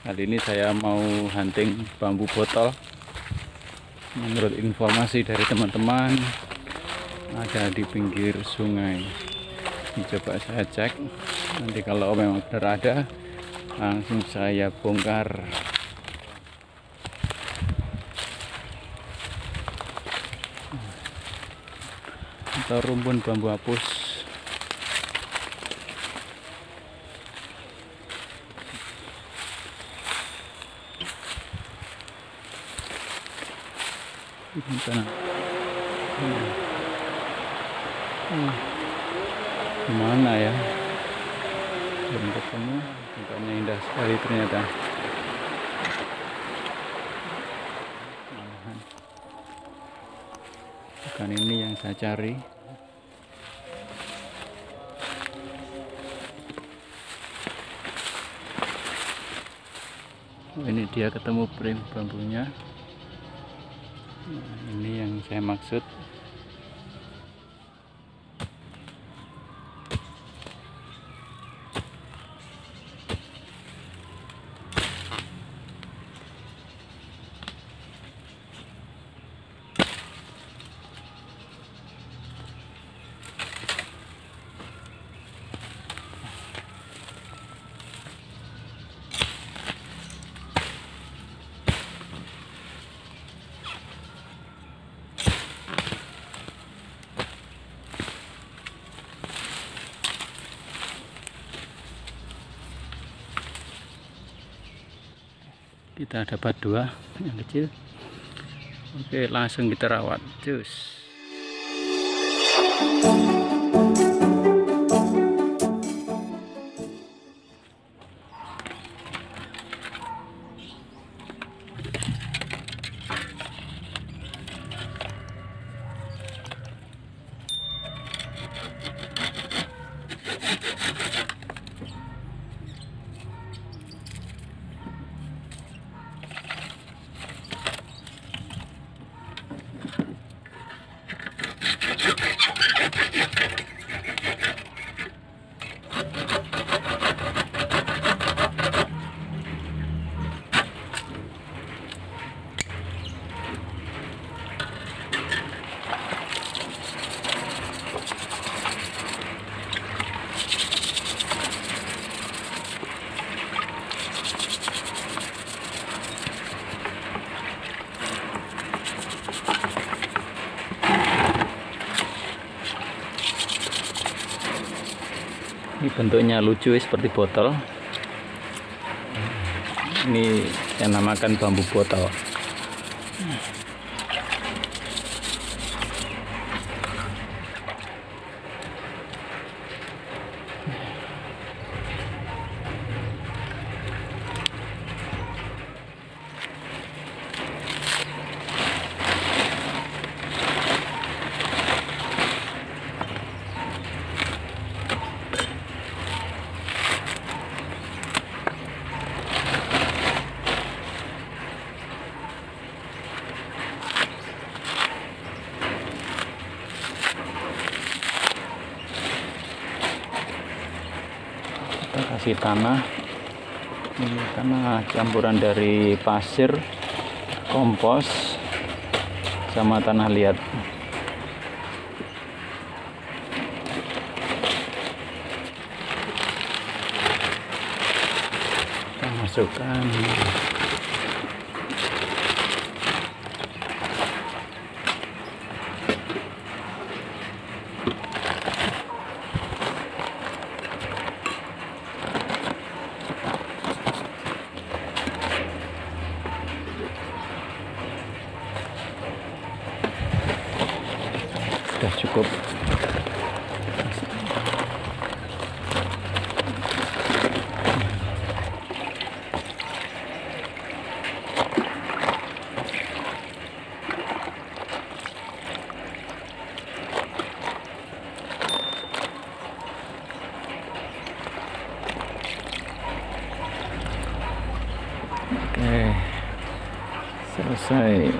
Kali ini saya mau hunting bambu botol. Menurut informasi dari teman-teman, ada di pinggir sungai. Ini coba saya cek. Nanti kalau memang benar ada, langsung saya bongkar. Atau rumpun bambu hapus. Di sana. Gimana ya? Belum ketemu. Tempatnya indah sekali ternyata. Bukan ini yang saya cari. Oh, ini dia ketemu frame bambunya. Nah, ini yang saya maksud. Kita dapat dua yang kecil. Oke, langsung kita rawat. Cus. Ini bentuknya lucu seperti botol. Ini saya namakan bambu botol. Kita kasih tanah. Ini tanah campuran dari pasir, kompos, sama tanah liat. Kita masukkan. Sudah cukup. Oke, selesai.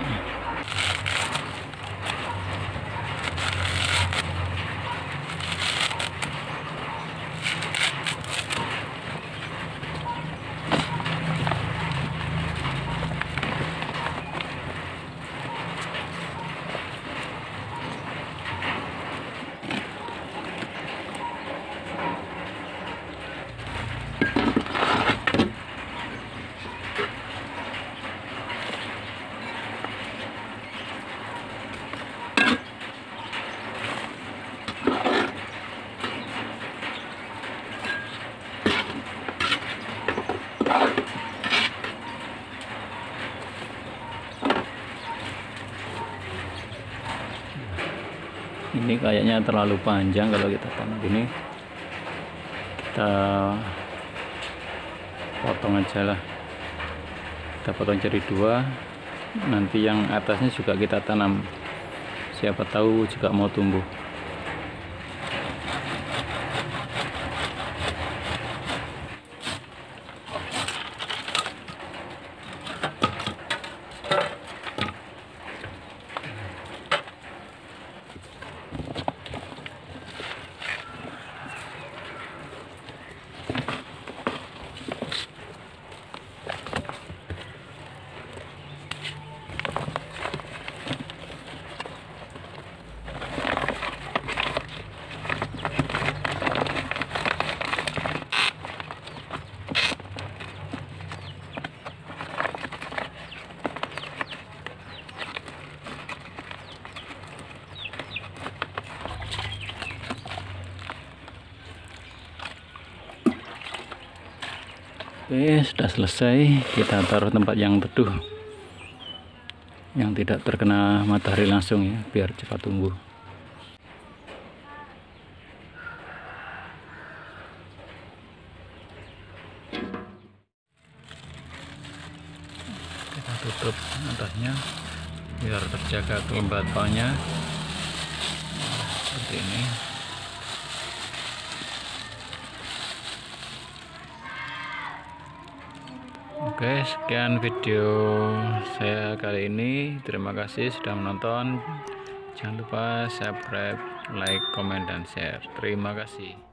Ini kayaknya terlalu panjang kalau kita tanam gini. Kita potong aja lah. Kita potong jadi 2. Nanti yang atasnya juga kita tanam. Siapa tahu juga mau tumbuh. Oke, sudah selesai. Kita taruh tempat yang teduh, yang tidak terkena matahari langsung ya, biar cepat tumbuh. Kita tutup atasnya biar terjaga kelembapannya. Seperti ini. Oke, sekian video saya kali ini. Terima kasih sudah menonton. Jangan lupa subscribe, like, komen, dan share. Terima kasih.